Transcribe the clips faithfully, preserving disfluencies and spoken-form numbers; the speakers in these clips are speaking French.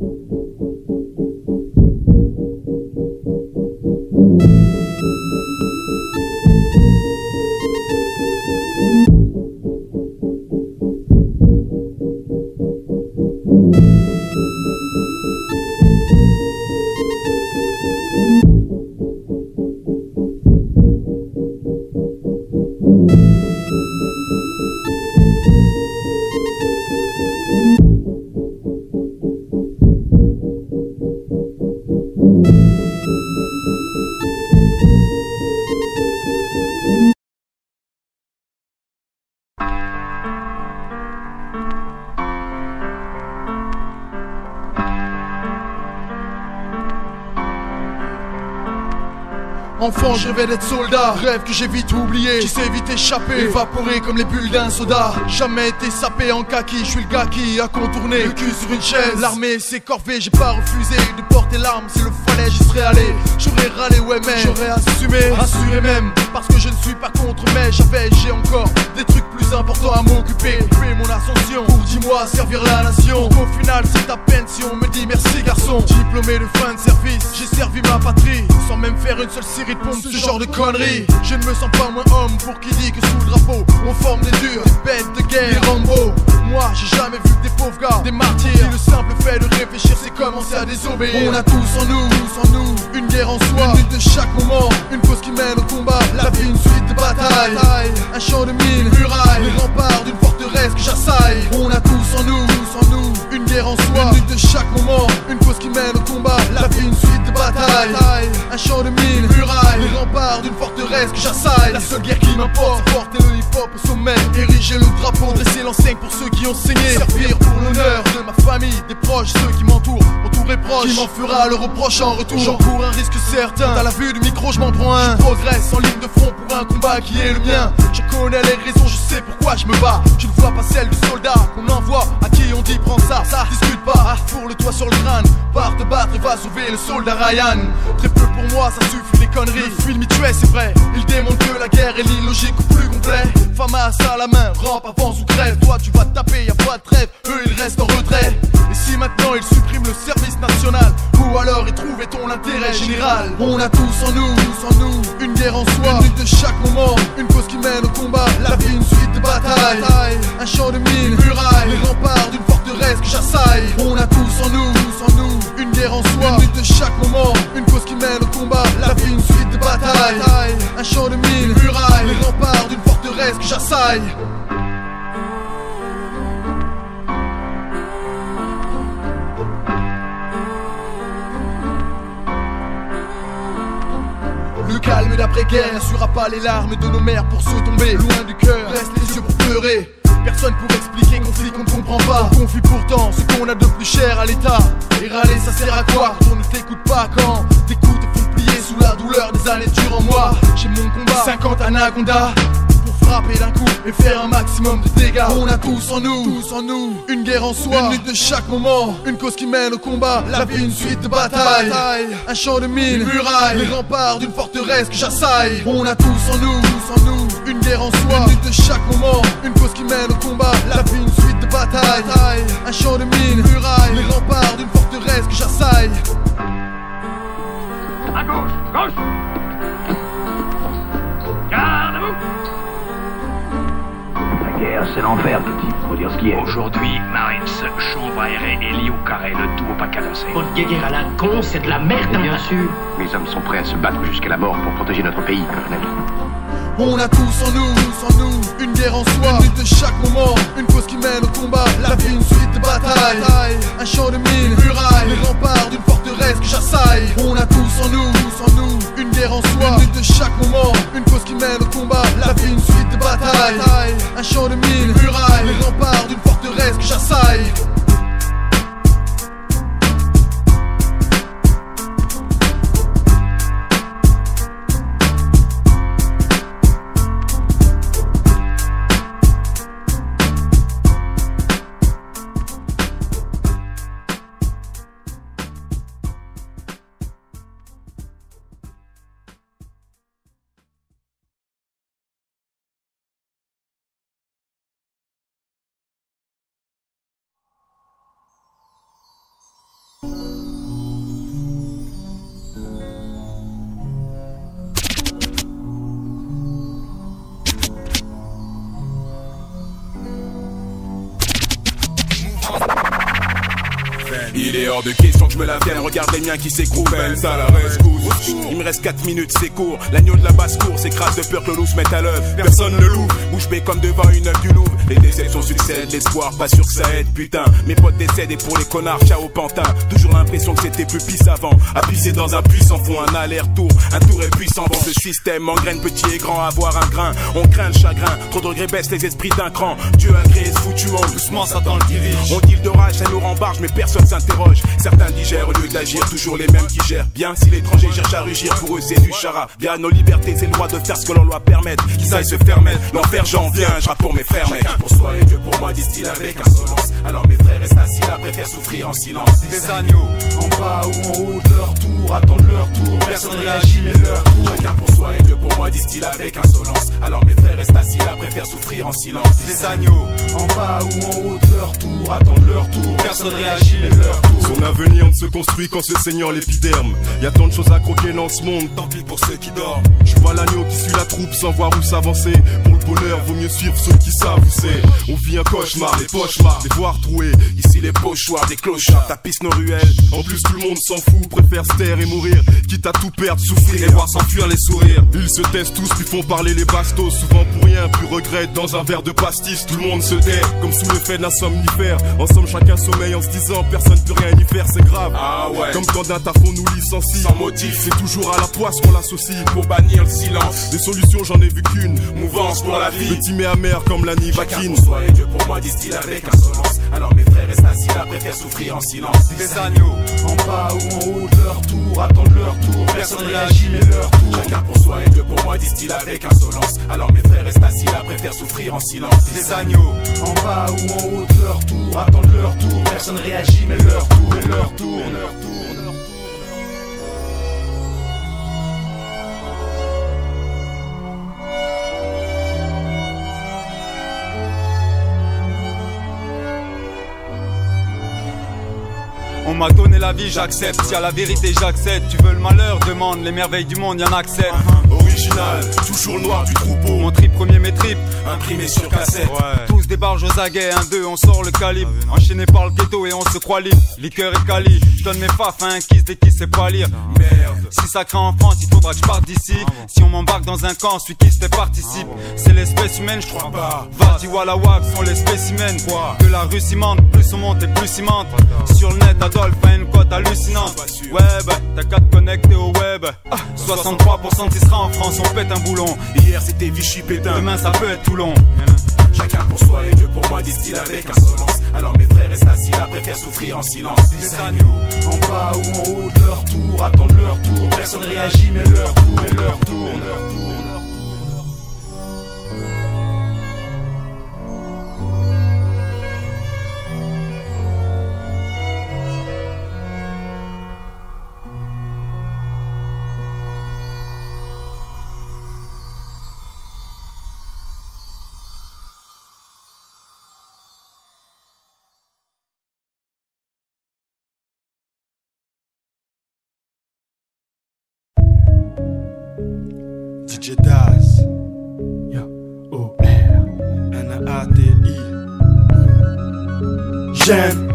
Enfant, je rêvais d'être soldat, rêve que j'ai vite oublié, qui s'est vite échappé, évaporé comme les bulles d'un soda. Jamais été sapé en kaki, je suis le gars qui a contourné le cul sur une chaise. L'armée s'est corvée, j'ai pas refusé de porter l'arme, s'il le fallait j'y serais allé. J'aurais râlé, ouais mais j'aurais assumé, assuré même, parce que je ne suis pas contre, mais j'avais, j'ai encore des trucs plus importants à m'occuper. Fais mon ascension, pour dis-moi servir la nation. Au final c'est à peine si on me dit merci garçon. Diplômé de fin de service, j'ai servi ma patrie, sans même faire une seule série de pompe, ce genre de conneries. Je ne me sens pas moins homme pour qui dit que sous le drapeau on forme des durs, des bêtes de guerre, des Rambo. Moi j'ai jamais vu que des pauvres gars, des martyrs. Si le simple fait de réfléchir c'est commencer à désobéir. On a tous en nous, tous en nous, une guerre en soi, une lutte de chaque moment, une cause qui mène au combat, la vie une suite de batailles, un champ de mines, murailles, les remparts d'une forteresse que j'assaille. On a tous en nous, tous en nous, une guerre en soi, une lutte de chaque moment, une cause qui mène au combat, la vie une suite de batailles, un champ de mines, murailles, les remparts d'une forteresse que j'assaille. La seule guerre qui m'importe, c'est porter le hip-hop au sommet, ériger le drapeau, dresser l'enseigne pour ceux qui ont saigné, servir pour l'honneur de ma famille, des proches, ceux qui m'entourent, autour et proche, qui m'en fera le reproche en retour. J'encours un risque certain, à la vue du micro je m'en prends un. Je progresse en ligne de front pour un combat qui est le mien. Je connais les raisons, je sais pourquoi je me bats. Je ne vois pas celle du soldat qu'on envoie, à qui on dit prends ça, ça discute pas, pour le toit sur le crâne, pars te battre et va sauver le soldat Ryan. Très peu pour moi, ça suffit les conneries. Le film y tuait, c'est vrai, il démontre que la guerre est l'illogique au plus complet. Famas à la main, rampe, avance ou crève. Toi tu vas te taper, y a pas de trêve, eux ils restent en retrait. Et si maintenant ils suppriment le service national, ou alors ils trouvaient ton intérêt général. On a tous en nous, tous en nous, une guerre en soi, une lutte de chaque moment, une cause qui mène au combat, la vie une suite de batailles, un champ de mines, murailles, les remparts d'une forteresse que j'assaille. On a tous en nous, tous en nous, une guerre en soi, une lutte de chaque moment, une cause qui mène au combat, la vie une suite de batailles, un champ de mines, murailles, les remparts d'une forteresse que j'assaille. Le calme d'après-guerre n'assurera pas les larmes de nos mères pour se tomber loin du cœur, reste les yeux pour pleurer. Personne pour expliquer conflit qu'on ne comprend pas. On confie pourtant ce qu'on a de plus cher à l'état. Et râler ça sert à quoi quand on ne t'écoute pas, quand t'écoutes et font plier sous la douleur des années dures en moi. J'ai mon combat, cinquante anacondas pour frapper d'un coup et faire un maximum de dégâts. On a tous en nous, tous en nous, une guerre en soi, une lutte de chaque moment, une cause qui mène au combat, la vie une suite de batailles, un champ de mines, murailles, les remparts d'une forteresse que j'assaille. On a tous en nous, tous en nous, une guerre en soi, une lutte de chaque moment, une cause qui mène au combat, la vie une suite de batailles, un champ de mines, murailles, les remparts d'une forteresse que j'assaille. À gauche, gauche. Garde-vous. La guerre, c'est l'enfer, petit, faut dire ce qui est. Aujourd'hui, Marines, Chauve aéré et Lee au carré, le tout au pas cadencé. Votre guerre à la con, c'est de la merde, bien sûr. Mes hommes sont prêts à se battre jusqu'à la mort pour protéger notre pays, colonel. On a tous en nous, tous en nous, une guerre en soi, une lutte de chaque moment, une cause qui mène au combat, la vie une suite de batailles, un champ de mines, murailles, les remparts d'une forteresse que j'assaille. On a tous en nous, tous en nous, une guerre en soi, une lutte de chaque moment, une cause qui mène au combat, la vie une suite de batailles, un champ de mines, murailles, les remparts d'une forteresse que j'assaille. Il est hors de question que je me la vienne. Regarde les miens qui s'écroulent. Ça la rescousse. Il me reste quatre minutes, c'est court. L'agneau de la basse-cour s'écrase de peur que le loup se mette à l'œuvre. Personne ne l'ouvre. Bouche bée comme devant une œuvre du Louvre. Les déceptions succèdent, l'espoir, pas sûr que ça aide. Putain, mes potes décèdent et pour les connards, ciao pantin. Toujours l'impression que c'était plus pisse avant. À pisser dans un puissant fond, un aller-retour. Un tour est puissant dans ce système. Engraine petit et grand, avoir un grain. On craint le chagrin. Trop de regrets baissent les esprits d'un cran. Dieu a créé ce foutu monde. Doucement, Satan le dirige. On dit le d'orage, ça nous rembarge, mais personne s'interroge. Certains digèrent au lieu d'agir, toujours les mêmes qui gèrent. Bien si l'étranger cherche à rugir, pour eux c'est du chara. Bien nos libertés, c'est le droit de faire ce que l'on doit permettre. Qu'ils aillent se faire mettre. L'enfer, j'en viens, je rappe pour mes frères, mec. Pour soi et Dieu pour moi, disent-ils avec insolence. Alors mes frères restent assis là, préfèrent souffrir en silence. Des agneaux, en bas ou en haut de leur tour, attendent leur tour. Personne réagit, mais leur tour. Chacun pour soi et Dieu pour moi, disent-ils avec insolence. Alors mes frères restent assis là, préfèrent souffrir en silence. Des agneaux, en bas ou en haut de leur tour, attendent leur tour. Personne réagit, mais leur tour. Son avenir ne se construit qu'en se saignant l'épiderme. Y a tant de choses à croquer dans ce monde, tant pis pour ceux qui dorment. Je vois l'agneau qui suit la troupe sans voir où s'avancer. Pour le bonheur, vaut mieux suivre ceux qui savent où c'est. On vit un cauchemar, les pochemars, les voir troués. Ici les pochoirs, des clochards tapissent nos ruelles. En plus tout le monde s'en fout, préfère se taire et mourir, quitte à tout perdre, souffrir et voir s'enfuir les sourires. Ils se taisent tous, puis font parler les bastos. Souvent pour rien, puis regrettent dans un verre de pastis. Tout le monde se tait, comme sous l'effet d'un somnifère. En somme chacun sommeille en se disant personne peut rien y faire, c'est grave. Ah ouais. Comme quand d'un taf on nous licencie sans motif, c'est toujours à la poisse qu'on l'associe. Pour bannir le silence, des solutions j'en ai vu qu'une, mouvance pour la vie. Petit mais amer comme la nivacine. Chacun pour soi et Dieu pour moi, disent-ils avec insolence. Alors mes frères restent assis là, préfèrent souffrir en silence. Des agneaux, en bas ou en haut de leur tour, attendent leur tour. Personne réagit, mais leur tour. Chacun pour soi et Dieu pour moi, disent-ils avec insolence. Alors mes frères restent assis là, préfèrent souffrir en silence. Des agneaux, en bas ou en haut de leur tour, attendent leur tour. Personne réagit, mais leur tour, mais leur tour, leur tour. On m'a donné la vie, j'accepte. Si à la vérité j'accède, tu veux le malheur, demande. Les merveilles du monde, y'en a que sept. uh-huh. Original, toujours le noir du troupeau. Mon trip premier, mes tripes, imprimé sur cassette. Ouais. Tous des barges aux aguets, un deux, on sort le calibre. Enchaîné par le ghetto et on se croit libre. Liqueur et cali, je donne mes faf à un kiss des qui sait pas lire. Merde, si ça craint en France, il faudra que je parte d'ici. Si on m'embarque dans un camp, celui qui se participe. C'est l'espèce humaine, je crois pas. Vardi Walla Wag sont les spécimens. Que la rue cimente, plus on monte et plus cimente. Sur le net, Adolphe a une cote hallucinante. Web, t'as qu'à te connecter au web. Ah, soixante-trois pour cent qui sera en France, on pète un boulon. Hier c'était Vichy Pétain, demain ça peut être Toulon. Chacun pour soi et Dieu pour moi, disent-ils avec insolence. Alors mes frères restent assis là, préfèrent souffrir en silence. Des agneaux, en bas ou en haut de leur tour, attendent leur tour. Personne réagit, mais leur tour, mais leur tour, leur tour. D J Daz, O R N A D I. J'aime.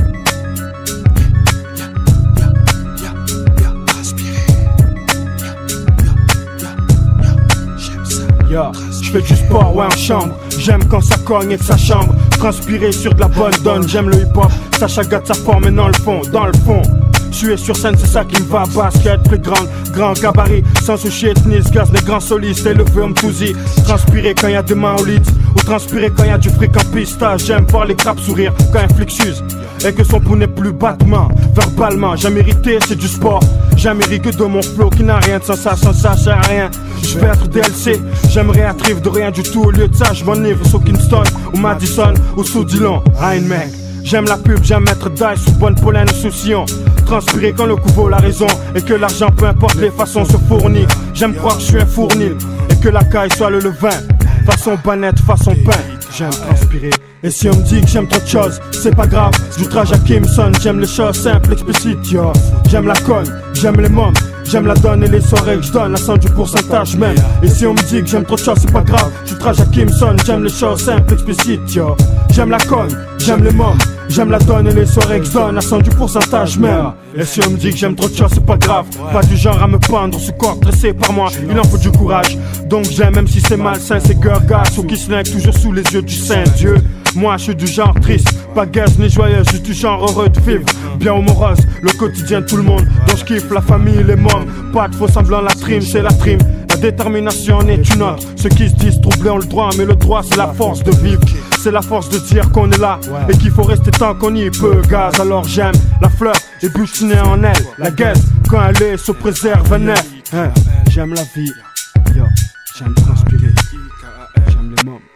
Yeah, je fais du sport, ouais en chambre. J'aime quand ça cogne et que ça chambre. Transpirer sur de la bonne donne. J'aime le hip hop, ça chagate sa forme et dans le fond, dans le fond. Tuer sur scène, c'est ça qui me va. Basket, plus grande, grand gabarit. Sans soucier, tennis, gaz, les grands solistes. Élevé, homme tousi. Transpirer quand y a des mains au lit. Ou transpirer quand y a du fric en pista. J'aime voir les crapes sourire quand un flic s'use. Et que son pouls n'est plus battement. Verbalement, j'aime hériter, c'est du sport. J'aime hériter de mon flow qui n'a rien de sensation, ça sert à rien. Je vais être D L C, j'aimerais être rive de rien du tout. Au lieu de ça, je m'enivre sous Kingston, ou Madison, ou sous Dillon. Hein, mec. J'aime la pub, j'aime mettre dice sous bonne pollen sous sillon. Transpirer quand le coup vaut la raison. Et que l'argent, peu importe les façons, se fournit. J'aime croire que je suis un fournil. Et que la caille soit le levain. Façon banette, façon pain. J'aime transpirer. Et si on me dit que j'aime trop de choses, c'est pas grave. Du trash à Kimson, j'aime les choses simples, explicites, yo. J'aime la conne, j'aime les mômes. J'aime la donne et les soirées que je donne, la cent du pourcentage même. Et si on me dit que j'aime trop de choses, c'est pas grave. Du trash à Kimson, j'aime les choses simples, explicites, yo. J'aime la conne, j'aime les mômes. J'aime la donne et les soirées que je donne à cent du pourcentage même. Et si on me dit que j'aime trop de choses, c'est pas grave. Pas du genre à me pendre sous corps dressé par moi. Il en faut du courage. Donc j'aime même si c'est malsain, c'est gurgas ou qui snack toujours sous les yeux du Saint-Dieu. Moi je suis du genre triste, pas gaze ni joyeuse, je suis du genre heureux de vivre. Bien ou morose, le quotidien de tout le monde. Donc je kiffe la famille, les mômes. Pas de faux semblant, la trim, c'est la trim. La détermination en est une autre. Ceux qui se disent troublés ont le droit, mais le droit c'est la force de vivre. C'est la force de dire qu'on est là et qu'il faut rester tant qu'on y peut. Gaz, alors j'aime la fleur et butiner en elle. La guette, quand elle est, se préserve un air. Hein, j'aime la vie, yo, j'aime transpirer, j'aime les mômes.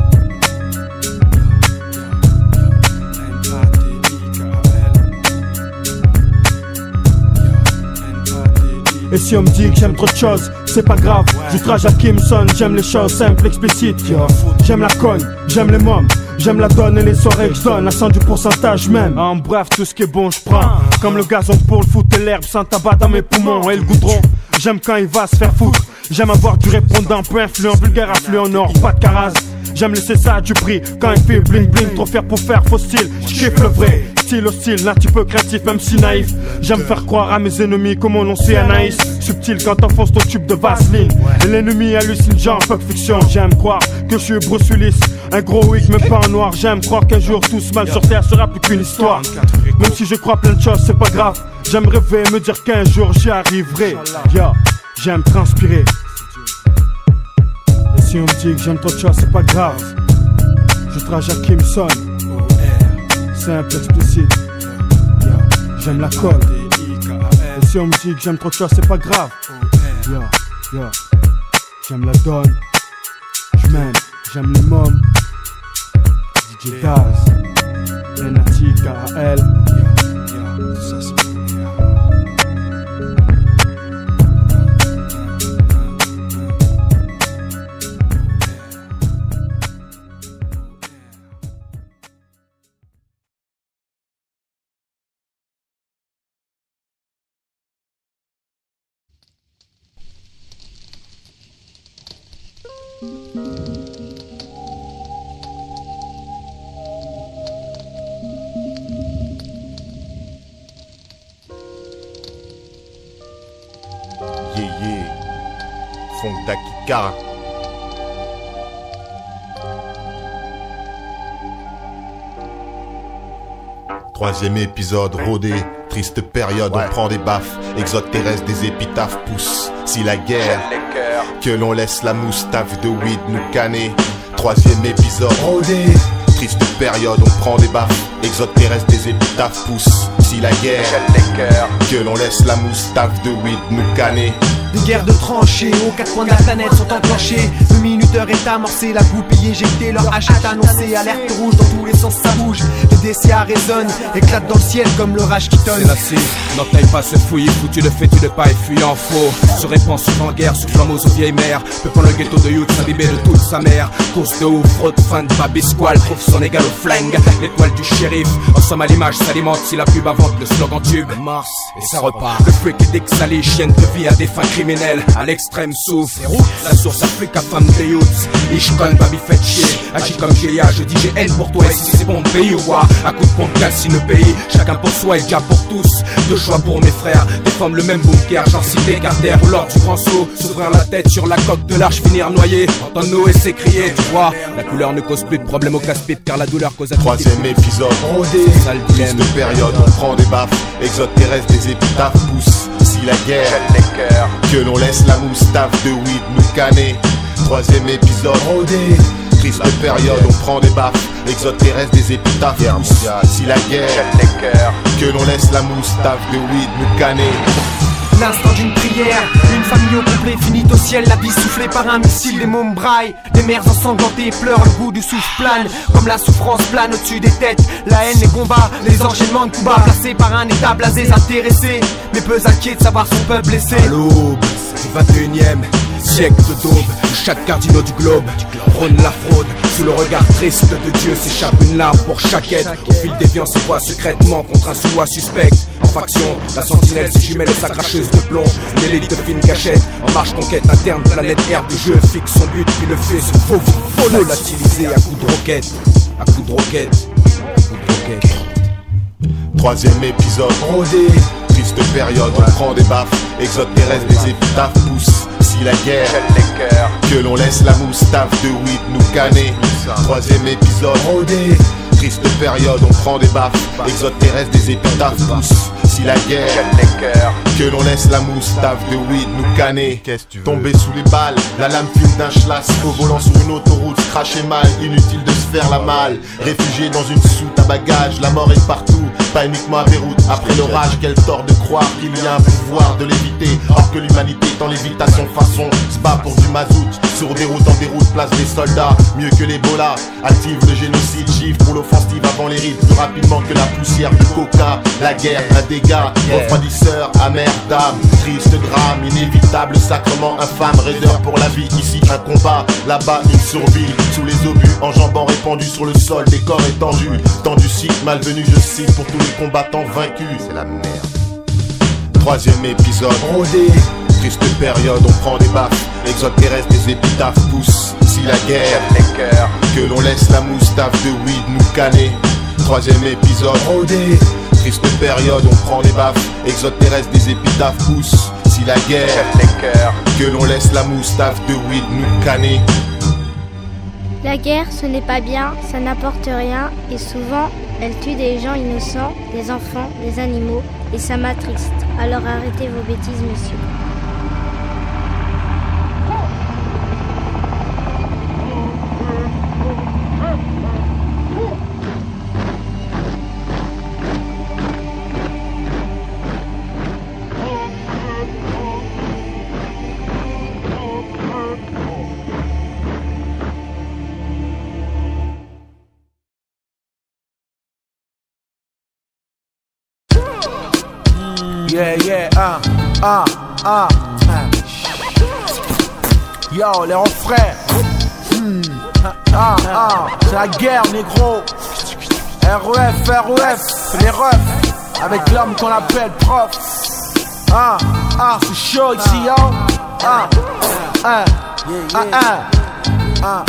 Et si on me dit que j'aime trop de choses, c'est pas grave. J'outrage à Kimson, j'aime les choses simples, explicites, yo. J'aime la cogne, j'aime les mômes. J'aime la donne et les soirées que je donne à cent du pourcentage même. En bref, tout ce qui est bon je prends. Comme le gazon pour le foot et l'herbe sans tabac dans mes poumons et le goudron. J'aime quand il va se faire foutre. J'aime avoir du répondant peu influent, vulgaire affluent nord, pas de caras. J'aime laisser ça à du prix. Quand il fait bling bling, trop faire pour faire faux style. J'kiffe le vrai, style hostile, un petit peu créatif même si naïf. J'aime faire croire à mes ennemis comme on sait Anaïs. Subtil quand t'enfonces ton tube de Vaseline. Et l'ennemi hallucine genre fuck fiction. J'aime croire que je suis Bruce Willis, un gros wig mais pas en noir. J'aime croire qu'un jour tout ce mal sur terre sera plus qu'une histoire. Même si je crois plein de choses c'est pas grave. J'aime rêver me dire qu'un jour j'y arriverai. Yo, j'aime transpirer. Et si on me dit que j'aime trop de choses c'est pas grave. Je traje à Kimson. Simple, explicite. Yo, j'aime la colle. Et si on me dit que j'aime trop de choses c'est pas grave. Yo, yo, j'aime la donne. J'm'aime, j'aime les mômes. D J Gaz, N A T I K A L. Ça c'est bon. Yeah, yeah. Fonda Kikara. Troisième épisode rodé, triste période, ouais. On prend des baffes, exode terrestre, des épitaphes poussent. Si la guerre, que l'on laisse la moustaphe de weed nous canner. Troisième épisode rodé, triste période, on prend des baffes, exode terrestre, des épitaphes poussent. Si la guerre, que l'on laisse la moustaphe de weed nous canner. Des guerres de tranchées, aux quatre coins de la planète sont enclenchées. Le minuteur est amorcé, la goupille éjectée, leur hache est annoncée. Alerte rouge, dans tous les sens ça bouge. Le D C A résonne, éclate dans le ciel comme l'orage qui tonne. C'est la cible, n'entaille pas ce fouillis, foutu de fétu de paille, fuyant faux. Se répand sur en guerre, soufflant aux vieilles mères. Peut prendre le ghetto de youth, imbibé de toute sa mère. Course de ouf, fraude, fin de babisqual, trouve son égal au flingue. L'étoile du shérif, en somme à l'image s'alimente. Si la pub invente le slogan tube, Mars, et ça repart. Le freak est exhalé, chienne de vie à des fins criminelles. À l'extrême souffle, la source afrique à femme de youths. Ishkon, baby fait chier, agis comme G A, je dis G N pour toi. Et si c'est bon pays ou quoi, à coup de pompe calcine le pays. Chacun pour soi et déjà pour tous. Deux choix pour mes frères, défendre le même bunker. J'en cite Carter ou lors du grand saut. S'ouvrir la tête sur la coque de l'arche, finir noyé. Entendre Noé s'écrier, tu vois. La couleur ne cause plus de problème au casse-pipe car la douleur cause à troisième épisode rodé, triste période, on prend des baffes, exode terrestre, des épitaphes poussent. Si la guerre, que l'on laisse la moustaphe de weed nous canner. Troisième épisode rodé, triste période, on prend des baffes, exode terrestre, des épitaphes poussent. Si la guerre, que l'on laisse la moustaphe de weed nous canner. L'instant d'une prière, une famille au complet finit au ciel, la vie soufflée par un missile, des mômes braillent, des mères ensanglantées pleurent, le goût du souffle plane, comme la souffrance plane au-dessus des têtes, la haine, les combats, les enchaînements de coups bas, placés par un état blasé, intéressé, mais peu inquiet de savoir son peuple blessé. À l'aube, du vingt et unième siècle de daube, chaque cardinal du globe prône la fraude. Sous le regard triste de Dieu s'échappe une larme pour chaque aide. Au fil des viands se voit secrètement contre un sous-bois suspect. En faction, la sentinelle se jumelle sa cracheuse de plomb. Une élite de fine cachette, en marche conquête interne, planète air du jeu fixe son but, puis le fait se faux volatiliser à coups de roquette, à coups de roquette, à coups de roquette. Troisième épisode, rodé. Triste période, on prend des baffes. Exode terrestre, des épitaphes poussent. Si la guerre, que l'on laisse la moustaphe de weed nous canner. Troisième épisode, rodé. Triste période, on prend des baffes. Exode terrestre, des épitaphes poussent. Si la guerre, que l'on laisse la moustaphe de weed nous canner. Tomber sous les balles, la lame fume d'un schlass. Au volant sur une autoroute, cracher mal, inutile de se faire la malle. Réfugié dans une soute à bagages, la mort est partout, pas uniquement à Beyrouth. Après l'orage, quel tort de croire qu'il y a un pouvoir de l'éviter. Or que l'humanité est en lévitation façon se bat pour du mazout. Sur des routes en déroute, place des soldats, mieux que l'Ebola. Active le génocide, givre pour l'offensive avant les rites. Plus rapidement que la poussière du coca. La guerre, un dégât, refroidisseur, amer d'âme. Triste drame, inévitable, sacrement infâme. Raideur pour la vie, ici un combat, là-bas une survie. Sous les obus, enjambant répandus sur le sol, des corps étendus. Temps du cycle malvenu, je cite, pour tous les combattants vaincus. C'est la merde. Troisième épisode, rodé. Triste période, on prend des baffes. Exode terrestre, des épitaphes poussent. Si la guerre, que l'on laisse la moustaphe de weed nous canner. Troisième épisode, rodé. Triste période, on prend des baffes. Exode terrestre, des épitaphes poussent. Si la guerre, que l'on laisse la moustaphe de weed nous canner. La guerre, ce n'est pas bien, ça n'apporte rien, et souvent, elle tue des gens innocents, des enfants, des animaux, et ça m'attriste. Alors arrêtez vos bêtises, monsieur. Yeah, yeah, ah, ah, ah, ah. Yo, les refrains. Hmm. Ah, ah, c'est la guerre, négro. R E F, R E F, les refs. Avec l'homme qu'on appelle prof. Ah, ah, c'est chaud ici, yo. Ah, ah, ah, ah, ah.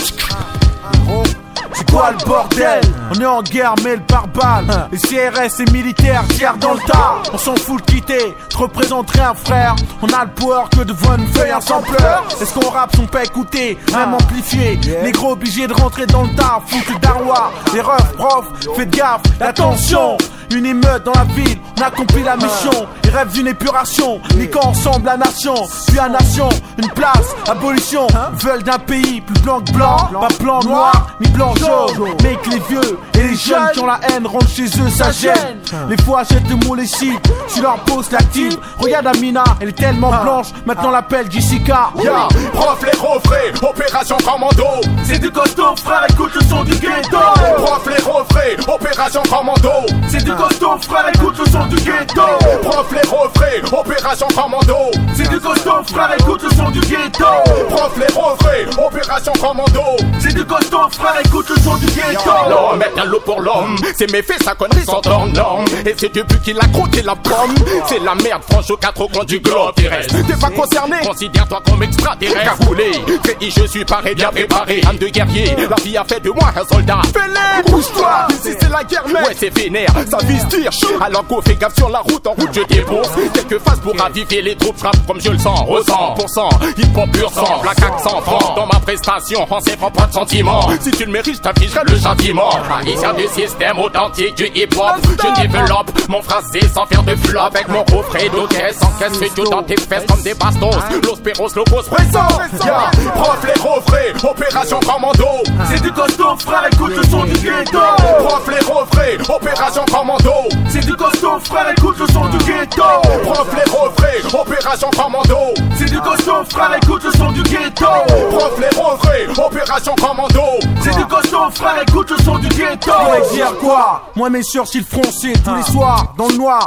Négro. C'est quoi le bordel? On est en guerre mais le pare-balles. Les C R S et militaires tirent dans le tas. On s'en fout de quitter, te représenterai un frère. On a le power que devant une feuille un sampleur. Est-ce qu'on rappe son pas écouté, même amplifié? Négro obligé de rentrer dans le tas, foutu d'arrois. Les refs, profs, faites gaffe, attention. Une émeute dans la ville, on accomplit la mission. Ils rêvent d'une épuration, niquant ensemble la nation. Puis la nation, une place, abolition. Ils veulent d'un pays plus blanc que blanc. Pas blanc noir, ni blanc jaune. Mais que les vieux et les jeunes qui ont la haine rentrent chez eux, ça gêne. Les fois achètent le mot lessive, sur leur poste l'active. Regarde Amina, elle est tellement blanche, maintenant l'appelle Jessica. Yeah. Prof les refrains, opération commando. C'est du costaud frère, écoute le son du ghetto. Prof les refrains, opération commando. C'est du costaud frère, écoute le son du ghetto. Prof les refrains, opération commando. C'est du costaud frère, écoute le son du ghetto. Prof les refrains, opération commando. C'est du costaud frère, écoute le son du ghetto. L'homme est un loup pour l'homme, ses méfaits, sa connerie sont hors normes. Et c'est du but qu'il a croqué la pomme. C'est la merde franche aux quatre coins du globe terrestre. T'es pas concerné, considère-toi comme extraterrestre. Cagoulé, crédit, je suis paré, bien préparé. Âme de guerrier, la vie a fait de moi un soldat. Fais-les, couche-toi, ici c'est la guerre mec. Ouais c'est vénère, ça vise tire. Alors qu'on fait gaffe sur la route, en route je dépose quelques phases pour raviver les troupes. Frappe comme je le sens, ressens pour cent. Hip-hop pur sang, la caque sans francs. Dans ma prestation, en s'effrant pas de sentiments. Si tu le mérites, je t'afficherai le châtiment. Haïtien du système authentique du hip-hop. Je développe mon phrasé sans faire de flop. Avec mon coffret d'hôtesse, encaisse mes dieux dans tes fesses comme des bastos. Los perros, locos, présent. Yeah. Prof les refrains, opération commando. C'est du costaud frère, écoute le son du ghetto. Prof les refrains, opération commando. C'est du costaud frère, écoute le son du ghetto. Prof les refrains, opération commando. C'est du costaud frère, écoute le son du ghetto. Prof les refrains, opération commando. C'est du costaud frère, écoute le son du ghetto. Pour dire quoi? Moi mes sourcils froncés tous les soirs dans le noir. On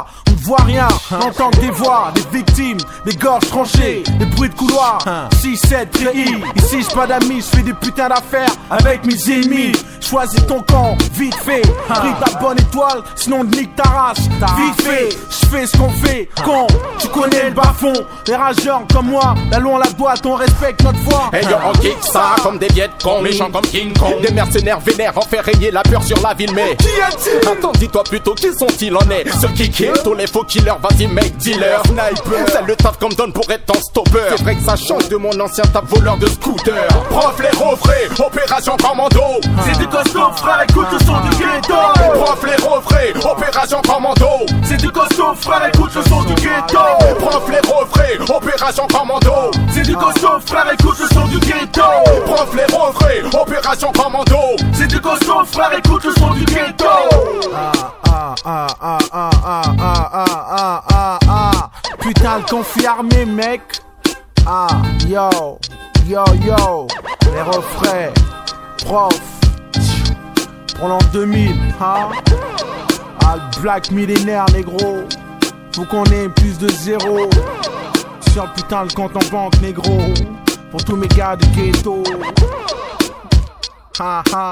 vois rien, n'entends que des voix, des victimes, des gorges tranchées, des bruits de couloir. six sept tri, ici j'ai pas d'amis, je fais des putains d'affaires avec mes ennemis. Choisis ton camp, vite fait, pris ta bonne étoile, sinon nique ta race. Vite fait, je fais ce qu'on fait, con, tu connais le bas-fond. Les rageurs comme moi, la loi on la doit, on respecte notre foi. Et yo, on kick ça comme des Viet Cong, méchants comme King Kong. Des mercenaires vénères en fait régner la peur sur la ville, mais qui a-t-il? Attends, dis-toi plutôt qui sont-ils en est. Ceux qui kill tous les faux killers, vas-y make dealer. Sniper, c'est le taf qu'on me donne pour être ton stopper. C'est vrai que ça change de mon ancien taf voleur de scooter. Prof les refrais, opération commando. C'est du costaud frère, écoute le son du ghetto. Prof les refrais, opération commando. C'est du costaud frère, écoute le son du ghetto. Prof les refrais, opération commando. C'est du costaud frère, écoute le son du ghetto. Prof les refrais, opération commando. C'est du costaud frère, écoute le son du ghetto. Ah ah ah ah ah ah ah ah ah ah. Putain de conflit armé mec. Ah yo yo yo. Les refrains, prof. Pour l'an deux mille, hein. Ah le black millénaire négro. Faut qu'on ait plus de zéro sur le putain le compte en banque négro. Pour tous mes gars du ghetto. Ha ha.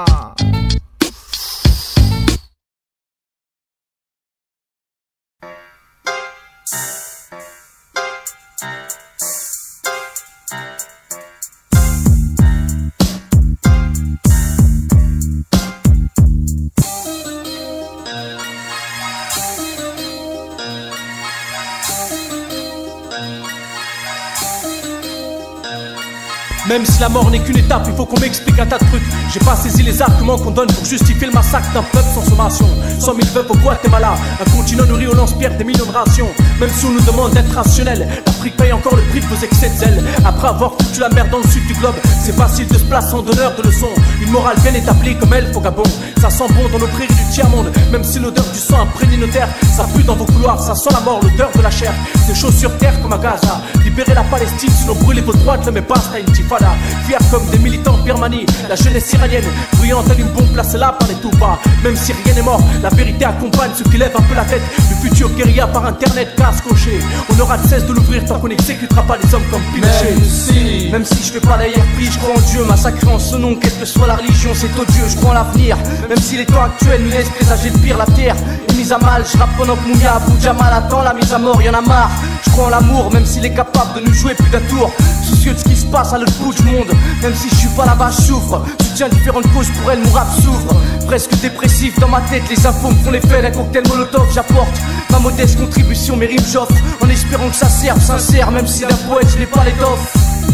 Même si la mort n'est qu'une étape, il faut qu'on m'explique un tas de trucs. J'ai pas saisi les arguments qu'on donne pour justifier le massacre d'un peuple sans sommation. Cent mille veuves au Guatemala, un continent nourri au lance-pierre des millions de rations. Même si on nous demande d'être rationnel, l'Afrique paye encore le prix de vos excès de zèle. Après avoir foutu la merde dans le sud du globe, c'est facile de se placer en donneur de leçons. Une morale bien établie comme elle au Gabon. Ça sent bon dans nos prairies du tiers-monde. Même si l'odeur du sang imprègne nos terres, ça pue dans vos couloirs, ça sent la mort, l'odeur de la chair. C'est chaud sur terre comme à Gaza. Libérez la Palestine, sinon brûlez vos droites, mais basta une tifada. Fiers comme des militants Birmanie, la jeunesse iranienne, bruyante telle une bombe placée là par les tout bas. Même si rien n'est mort, la vérité accompagne ceux qui lèvent un peu la tête. Le futur guérilla par internet, casse coché. On aura de cesse de l'ouvrir tant qu'on n'exécutera pas les hommes comme Pinochet. Même si, même si je fais pas d'ailleurs pris, je crois en Dieu, massacré en ce nom, quelle que soit la religion, c'est odieux, je crois en l'avenir. Même si les temps actuels nous laissent présager le pire, la terre est mise à mal. Je rappe pendant que Mouya Abou Jamal attend la mise à mort, y'en a marre. Je crois en l'amour, même s'il est capable de nous jouer plus d'un tour. Soucieux de ce qui se passe à l'autre bout du monde. Même si je suis pas là-bas, je souffre. Soutiens différentes causes, pour elle mon rap s'ouvre. Presque dépressif dans ma tête, les infos me font l'effet d'un cocktail molotov. J'apporte ma modeste contribution, mes rimes j'offre, en espérant que ça serve sincère. Même si d'un poète je n'ai pas l'étoffe.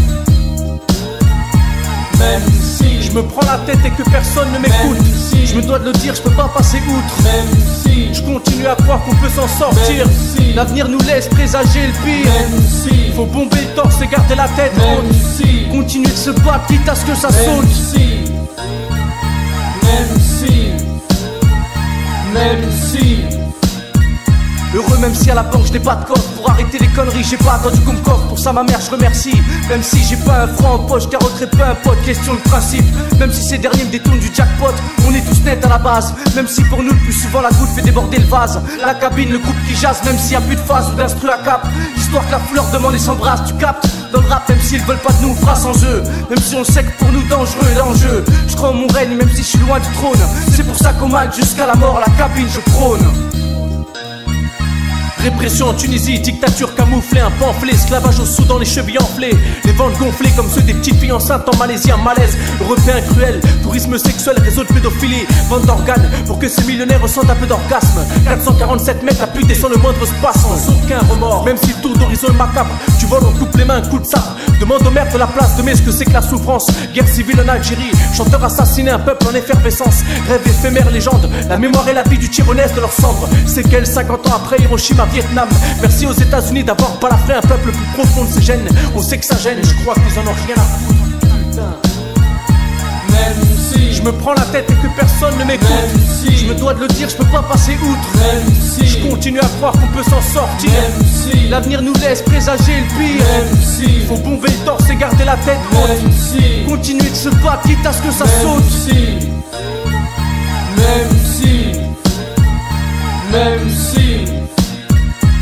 Même si je me prends la tête et que personne ne m'écoute, si je me dois de le dire, je peux pas passer outre. Même si je continue à croire qu'on peut s'en sortir, si l'avenir nous laisse présager le pire. Même si faut bomber le torse et garder la tête haute, si continuer de se battre quitte à ce que ça même saute. Si même si même si heureux même si à la banque je n'ai pas de coffre. Pour arrêter les conneries j'ai pas attendu qu'on me coffre. Pour ça ma mère je remercie. Même si j'ai pas un franc en poche, carotterai pas un pote, question de principe. Même si ces derniers me détournent du jackpot, on est tous nets à la base. Même si pour nous le plus souvent la goutte fait déborder le vase. La cabine, le groupe qui jase, même s'il y a plus de phase ou d'instru à cap. Histoire que la fleur demande et s'embrasse, tu captes. Dans le rap, même s'ils veulent pas de nous, on fera sans eux. Même si on sait que pour nous dangereux est l'enjeu. Je crois en mon règne même si je suis loin du trône. C'est pour ça qu'au mal jusqu'à la mort, la cabine je prône. Répression en Tunisie, dictature camouflée, un pamphlet, esclavage au Soudan, les chevilles enflées, les ventres gonflées comme ceux des petites filles enceintes en Malaisie, un malaise, européen cruel, tourisme sexuel, réseau de pédophilie, vente d'organes pour que ces millionnaires ressentent un peu d'orgasme. Quatre cent quarante-sept mètres, la pluie descend le moindre espace sans aucun remords. Même si le tour d'horizon est macabre, tu voles, on coupe les mains, un coup de sape. Demande au maire de la place de mai ce que c'est que la souffrance. Guerre civile en Algérie, chanteur assassiné, un peuple en effervescence. Rêve éphémère, légende, la mémoire et la vie du Tironès de leurs cendres. C'est qu'elle, cinquante ans après Hiroshima, Vietnam. Merci aux États-Unis d'avoir balafré un peuple plus profond de ses gènes. On sait que ça gêne, je crois qu'ils en ont rien à foutre. Putain. Même si je me prends la tête et que personne ne m'écoute, si je me dois de le dire, je peux pas passer outre. Même si je continue à croire qu'on peut s'en sortir, même si l'avenir nous laisse présager le pire, même si faut bomber le torse et garder la tête haute, même si continuer de se battre quitte à ce que ça même saute. Si même si même si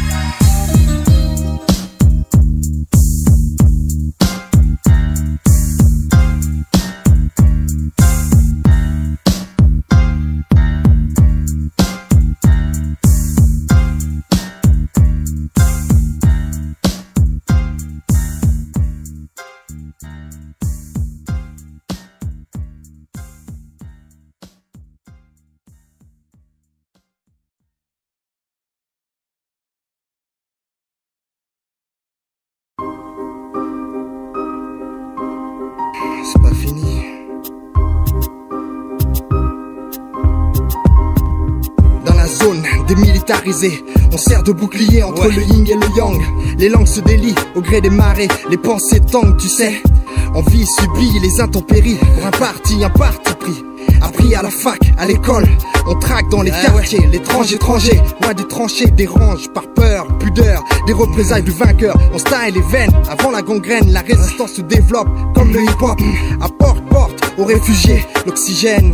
démilitarisé. On sert de bouclier entre ouais. le yin et le yang. Les langues se délient au gré des marées. Les pensées tanguent, tu sais. On vit, subit les intempéries. Pour un parti, un parti pris. Appris à la fac, à l'école, on traque dans les ouais, quartiers, ouais. l'étrange étranger, loin des tranchées, dérange par peur, pudeur, des représailles du vainqueur. On style les veines, avant la gangrène, la résistance se développe comme le hip-hop. À porte-porte, aux réfugiés, l'oxygène.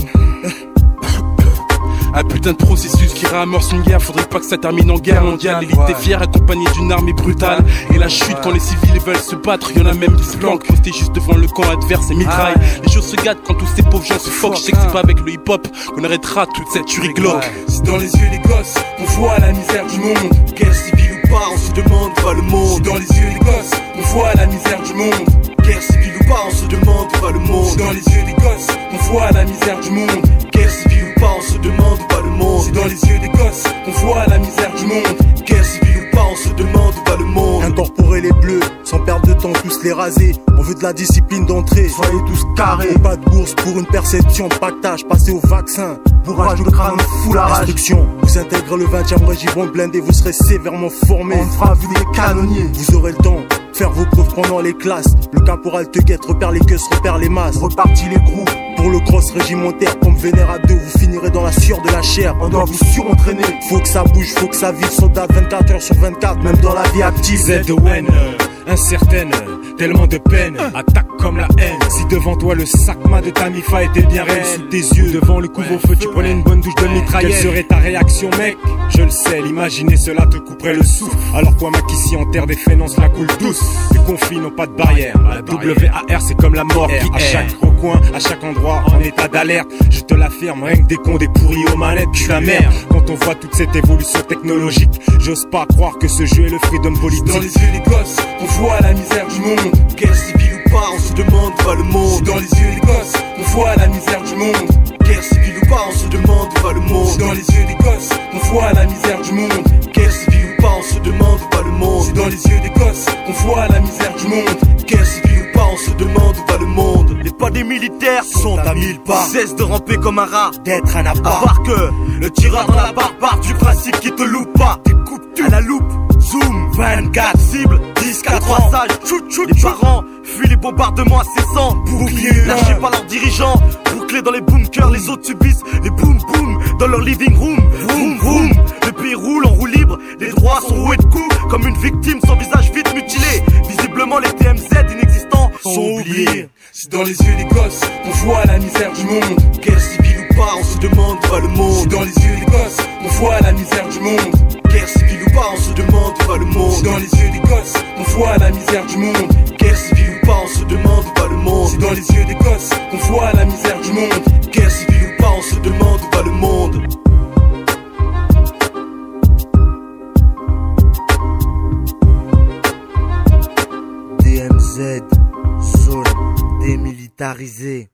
Un putain de processus qui réamorce une guerre. Faudrait pas que ça termine en guerre mondiale. L'élite est fière accompagnée d'une armée brutale. Et la chute quand les civils veulent se battre. Y'en a même qui se planquent, postés juste devant le camp adverse et mitraille. Les choses se gâtent quand tous ces pauvres gens se foquent. Je sais que c'est pas avec le hip hop qu'on arrêtera toute cette tuerie glauque. Si dans les yeux des gosses on voit la misère du monde, guerre civile ou pas on se demande pas le monde. Si dans les yeux des gosses on voit la misère du monde, guerre civile ou pas on se demande pas le monde. Si dans les yeux des gosses on voit la misère du monde, guerre civile ou pas on se demande pas le monde. Si dans les yeux des gosses on voit la misère du monde, guerre civile ou pas on se demande pas le monde. Incorporer les bleus, sans perdre de temps tous les raser. On veut de la discipline d'entrée, soyez tous carrés. Et pas de bourse pour une perception, pactage, passer au vaccin. Bourrage de crâne, fou la rage. Instruction, vous intégrez le vingtième régiment blindé, vous serez sévèrement formés. On fera vu des canonniers, vous aurez le temps faire vos preuves pendant les classes. Le caporal te guette, repère les queues, repère les masses. Reparti les groupes, pour le cross régimentaire. Comme vénère deux, vous finirez dans la sueur de la chair. On doit vous surentraîner, faut que ça bouge, faut que ça vive. Soldat vingt-quatre heures sur vingt-quatre, même dans la vie active. Z O N, incertaine, tellement de peine, attaque comme la haine. Si devant toi le sacma de ta mifa était bien réel, sous tes yeux, devant le couvre-feu tu prenais une bonne douche de mitraillette. Quelle serait ta réaction mec? Je le sais, l'imaginer cela te couperait le souffle. Alors quoi mec, ici en terre des fénances la coule douce. Les conflits n'ont pas de barrière, la W A R c'est comme la mort qui à chaque recoin, à chaque endroit en état d'alerte. Je te l'affirme, rien que des cons, des pourris aux manettes, tu la merde. Quand on voit toute cette évolution technologique, j'ose pas croire que ce jeu est le fruit d'hommes politiques. Dans les yeux des gosses on voit la misère du monde, guerre civile ou pas on se demande pas le monde. Dans les yeux des gosses on voit la misère du monde, guerre civile ou pas on se demande pas le monde. Dans les yeux des gosses on voit la misère du monde, guerre civile ou pas on se demande pas le monde. Dans les yeux des gosses on voit la misère du monde, guerre civile ou pas on se demande pas le monde. Les pas des militaires sont à mille pas, cesse de ramper comme un rat, d'être un appart. À part que le tireur dans la barre part du principe qui te loupe pas. T'écoutes à la loupe, zoom, vingt-quatre cibles, dix quatre trois sages, chut chut. Les parents fuient les bombardements incessants, boucliers lâchés par leurs dirigeants, bouclés dans les bunkers. Les autres subissent les boum boum dans leur living room. Vroom vroom, le pays roule en roue libre, les droits sont roués de coups comme une victime sans visage vite mutilé. Visiblement les T M Z inexistants sont oubliés. Si dans les yeux des gosses on voit la misère du monde, guerre civile ou pas on se demande pas le monde. Si dans les yeux des gosses on voit la misère du monde, guerre civile ou pas on se demande pas le monde. Si dans les yeux des gosses on voit la misère du monde, guerre civile ou pas on se demande pas le monde. Si dans les yeux des gosses on voit la misère du monde, guerre civile ou pas on se demande pas le monde. D M Z, zone démilitarisée.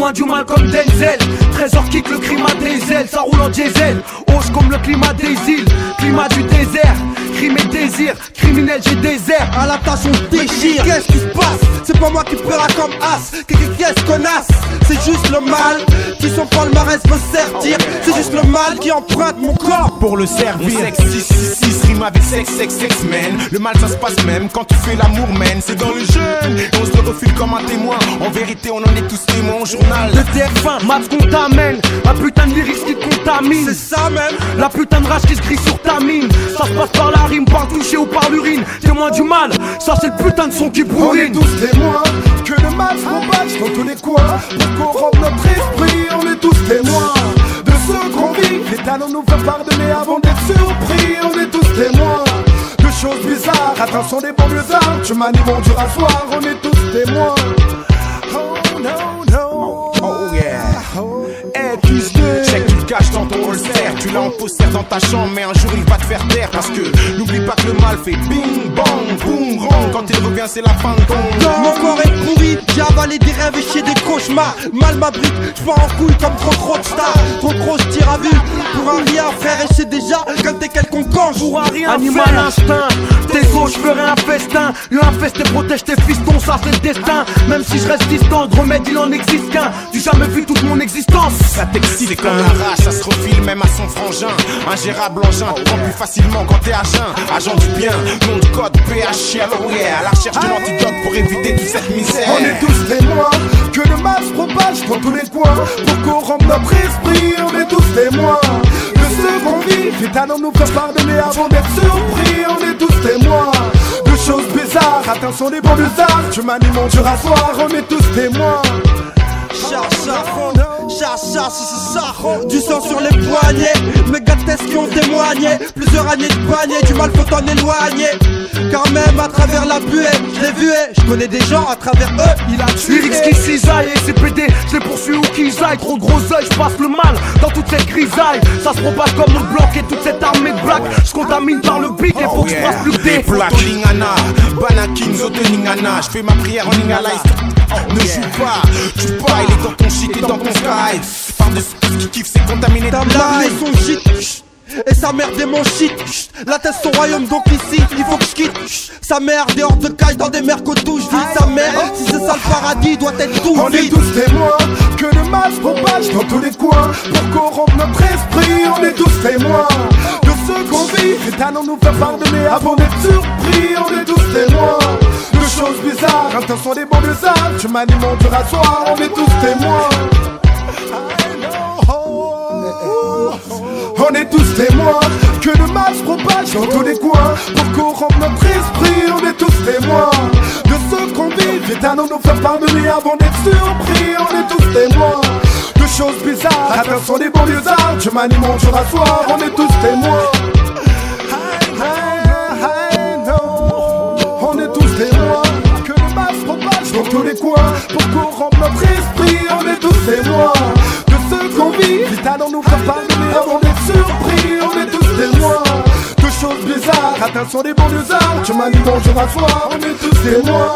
Témoin du mal comme Denzel. Trésor kick le crime à des ailes. Ça roule en diesel. Hausse comme le climat des îles. Climat du désert. Crime et désir. Criminel j'ai désert. À la tâche on déchire. Qu'est-ce qui se passe? C'est pas moi qui pleura comme as. Qu'est-ce connasse? C'est juste le mal qui son palmarès veut sertir. C'est juste le mal qui emprunte mon corps pour le servir. Sexe six six six rime avec sexe sexe sexe man. Le mal ça se passe même quand tu fais l'amour man. C'est dans le jeûne et on se le refile comme un témoin. En vérité on en est tous témoins au journal de T F un, maths qu'on t'amène. Un putain de lyrics qui te contamine. C'est ça même. La putain de rage qui se crie sur ta mine. Ça se passe par la rime, par toucher ou par l'urine. Témoin du mal, ça c'est le putain de son qui bourrine. On est tous témoins que le mal se propage dans tous les coins. Pour corrompre notre esprit, on est tous témoins de ce qu'on vit. Les talents nous font pardonner avant d'être surpris. On est tous témoins de choses bizarres. Attention des banlieusards, tu manies mon dur à soir. On est tous témoins. Oh no no, oh yeah. Hey, plus de check, tu le caches dans ton holster. Tu l'as en poster dans ta chambre, mais un jour il va te faire taire. Parce que n'oublie pas que le mal fait bing bang boom rang. Quand il revient c'est la fin de ton. Mon corps est pourri, j'ai avalé des rêves et chier des cauchemars. Mal m'abrite, j'pars en couille comme trop trop de stars. Trop gros j'tire à vue, pour un rien frère. Et c'est déjà quand t'es quelconque ange. Pour un rien animal faire. Instinct, tes os j'ferai un festin. Lui infeste et protège tes fistons, ça c'est le destin. Même si je reste distant, de remède il en existe qu'un. J'ai jamais vu toute mon existence. Ça t'excite, c'est comme la rage, ça se refile même à son frangin. Ingérable engin, tu prends plus facilement quand t'es à jeun. Agent du bien, nom de code P H L O yeah. À la recherche de l'antidote pour éviter toute cette misère. On est tous témoins que le mal se propage dans tous les coins. Pour corrompre notre esprit, on est tous témoins de ce qu'on vit. Les talents nous font pardonner avant d'être surpris. On est tous témoins de choses bizarres. Attention des banlieusards, tu manies mon dur à soir. On est tous témoins. Chacha, chacha, c'est ça. Du sang sur les poignets. Mes gars de test qui ont témoigné. Plusieurs années de panier, du mal faut t'en éloigner. Car même à travers la buée, je l'ai vu et je connais des gens à travers eux, il a tué. Lyrics qui cisaillent et c'est pété, je les poursuis où qu'ils aillent. Trop de gros oeils, je passe le mal dans toute cette grisaille. Ça se propage comme le bloc et toute cette armée de black. Je contamine par le pic et faut que je fasse plus que des plaques. Lingana, Banakin, Zote Ningana. Je fais ma prière en Ningala. Ne joue pas, joue pas, il est dans ton shit et dans ton sky. Par-dessus tout ce qui kiffe, c'est contaminé. Ta mère et son shit, et sa mère est mon shit. La tête son royaume, donc ici, il faut que je quitte. Sa mère dehors de cage dans des mers qu'au touche vie. Sa mère, si c'est ça le paradis, doit être tout on vide. Est tous témoins que le mal se propage dans tous les coins. Pour corrompre notre esprit, on est tous témoins de ce qu'on vit. Les talents nous font pardonner avant d'être surpris. On est tous témoins de choses bizarres. Intention des banlieusards, tu manies mon dur à soir. On est tous témoins. On est tous témoins que le mal se propage dans tous les coins. Pour corrompre notre esprit, on est tous témoins de ce qu'on vit. Les talents nous font pardonner avant d'être surpris. On est tous témoins de choses bizarres. Attention des banlieusards, je manie mon dur à soir. On est tous témoins. On est tous témoins que le mal se propage dans tous les coins. Pour corrompre notre esprit, on est tous témoins de ce qu'on vit. Les talents nous font pardonner avant d'être surpris. On est tous témoins de choses bizarres. Attention des banlieusards, tu manies mon dur à soir. On est tous témoins.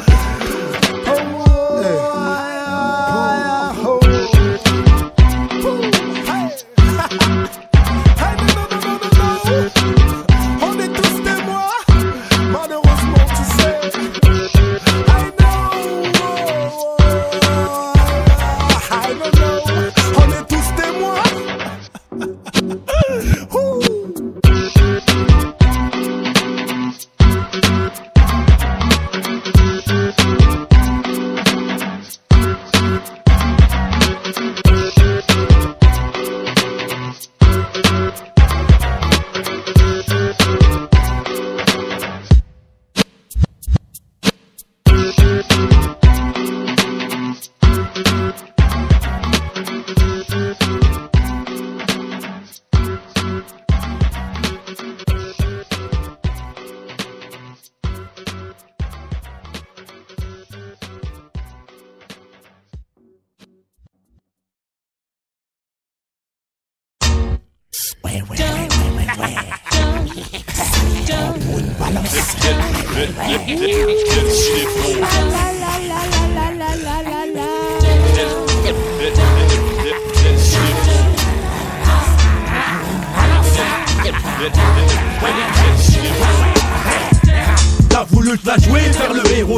Ouais, ouais, ouais, ouais, ouais, ouais. Une balance.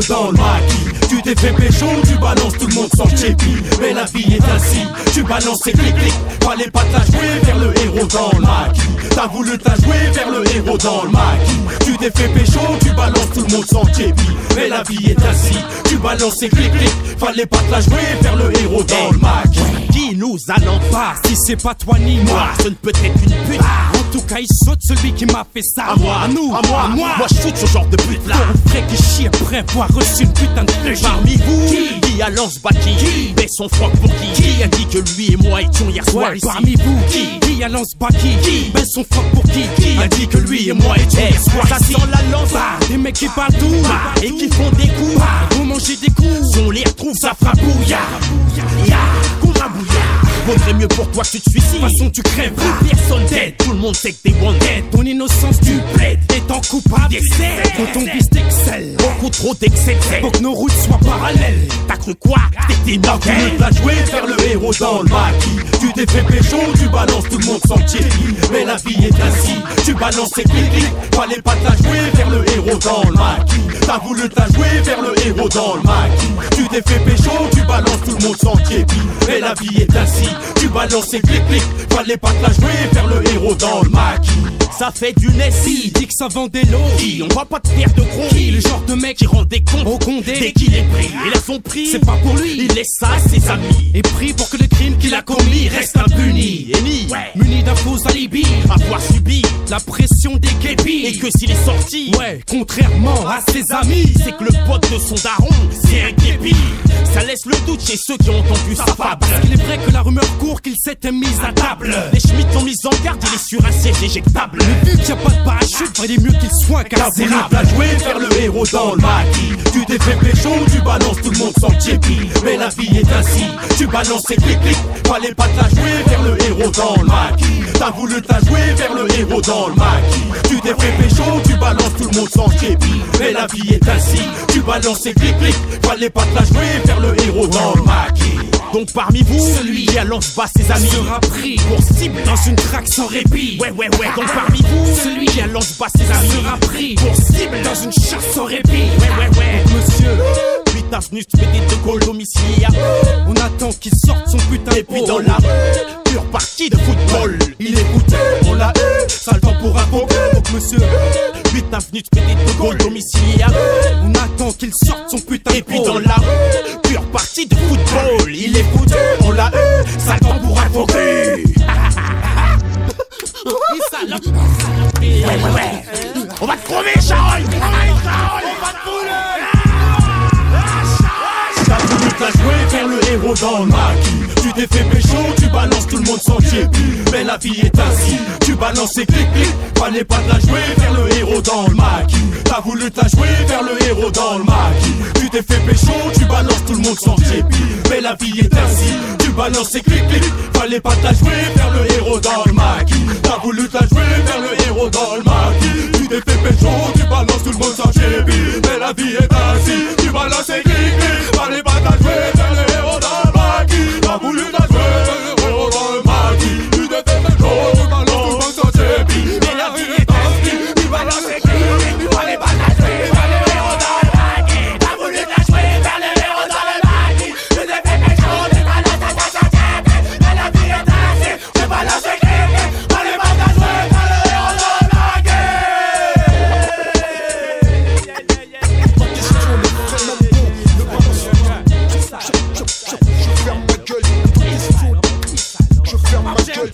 héros dans le maquis. Tu t'es fait pécho, tu balances tout le monde sans képi. Mais la vie est ainsi, tu balances et clic clic. Fallait pas te la jouer vers le héros dans le maquis. T'as voulu te la jouer vers le héros dans le maquis. Tu t'es fait pécho, tu balances tout le monde sans képi. Mais la vie est ainsi, tu balances et clic clic. Fallait pas te la jouer vers le héros dans le maquis. Qui nous allons pas, si c'est pas toi ni moi, ce ne peut être une pute. En tout cas il saute celui qui m'a fait ça. À moi, à nous, à moi, à moi, moi je shoot ce genre de pute là. Ton frère qui chie après avoir reçu une putain de flèche. Parmi vous, qui, qui a lance-baki, qui baisse son froc pour qui, qui a dit que lui et moi étions hier soir ouais, ici. Parmi vous, qui, qui a lance-baki, qui baisse son froc pour qui, qui a dit que lui et moi étions hier soir ça ici. sent la lance, bah, des mecs qui parlent tout bah, et qui font des coups, bah, vont manger des coups. Si on les retrouve ça fera bouillard, ya, courra bouillard. Vaudrait mieux pour toi que tu te suicides. De toute façon tu crèves, plus personne t'aide. Tout le monde sait que t'es one dead. Ton innocence tu plaides, étant coupable d'excès. Quand ton vice t'excelle, beaucoup trop d'excès. Pour que nos routes soient parallèles. T'as cru quoi? T'étais mortel. Tu t'as joué faire le héros dans le maquis. Tu t'es fait pécho, tu balances tout le monde sans képi. Mais la vie est ainsi, tu balances et clic clic. Fallait pas te la jouer vers le héros dans le maquis. T'as voulu te la jouer vers le héros dans le maquis. Tu t'es fait pécho, tu balances tout le monde sans képi. Mais la vie est ainsi, tu balances et clic clic. Fallait pas te la jouer vers le héros dans le maquis. Ça fait du Nessie, dit que ça vend des lots. Qui, on va pas te faire de gros. Qui, le genre de mec qui rend des comptes au Condé dès qu'il est pris. Il a son prix, c'est pas pour lui. Il laisse ça à ses amis. Et pris pour que le crime qu'il a commis reste impuni. Et ni, ouais, muni d'un faux alibi. Avoir subi la pression des képis. Et que s'il est sorti, ouais, contrairement à ses amis, c'est que le pote de son daron, c'est un képi. Ça laisse le doute chez ceux qui ont entendu sa fable. Parce qu'il est vrai que la rumeur court qu'il s'était mis à table. Les Schmitt ont mis en garde, il est sur un siège éjectable. Mais vu qu'il n'y a pas de parachute, il est mieux qu'il soit carcérable. T'as joué faire le héros dans le maquis. Tu t'es fait pécho, tu balances tout le monde sans képi. Mais la vie est ainsi, tu balances et clic clic. Fallait pas te la jouer vers le héros dans le maquis. T'as voulu te la jouer vers le héros dans le maquis. Tu t'es fait pécho, tu balances tout le monde sans képi. Mais la vie est ainsi, tu balances et clic clic. Fallait pas te la jouer vers le héros dans le maquis. Donc parmi vous, celui qui a lance bas ses amis sera pris pour cible dans une traque sans répit. Ouais ouais ouais. Donc parmi vous, celui qui a lance bas ses amis sera pris pour cible dans une chasse sans répit. Ouais ouais ouais. Donc monsieur, huit avenue tu fais des deux goals domiciliaires. On attend qu'il sorte son putain de et puis dans la pure partie de football, il écoute, on l'a eu, ça le temps pour un beau. Donc monsieur, huit avenue tu fais des deux goals domicilières. On attend qu'il sorte son putain de et puis dans la pure partie de football, il écoute, on l'a eu, ça le temps pour un faux cul. Ouais, ouais, ouais. On va te crever, Charogne. On va te couler. T'as voulu te la jouer vers le héros dans le maquis. Tu t'es fait pécho, tu balances tout le monde sans képi. Mais la vie est ainsi, tu balances et clic clic. Fallait pas te la jouer vers le héros dans le maquis. T'as voulu te la jouer vers le héros dans le maquis. Tu t'es fait pécho, tu balances tout le monde sans képi. Mais la vie est ainsi, tu balances et clic clic. Fallait pas te la jouer vers le héros dans le maquis. T'as voulu te la jouer vers le héros dans le maquis. Tu t'es fait pécho, tu balances tout le monde sans képi. Mais la vie est ainsi, tu balances et clic clic. Fallait pas te la jouer vers le héros dans le maquis. T'as voulu te la jouer vers le héros dans le maquis. Tu t'es fait pécho, tu balances tout le monde sans képi. Mais la vie est ainsi, tu balances et clic clic. Fallait pas te la jouer vers le héros dans le maquis. T'as voulu te la jouer vers le héros dans le maquis. Tu t'es fait pécho, tu balances tout le monde sans képi. Mais la vie est ainsi, tu balances et clic clic. Fallait pas te la jouer vers le héros dans le maquis. Je ferme ma gueule.